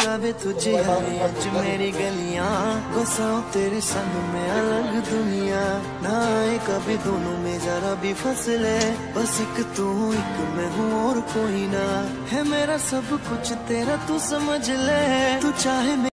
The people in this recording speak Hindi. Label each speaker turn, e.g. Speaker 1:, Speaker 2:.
Speaker 1: बुलावे तुझे हरी अज मेरी गलियां, बसाऊं तेरे संग में अलग दुनिया। ना आए कभी दोनों में जरा भी फसले, बस एक तू एक मैं हूँ और कोई ना है। मेरा सब कुछ तेरा तू समझ ले, तू चाहे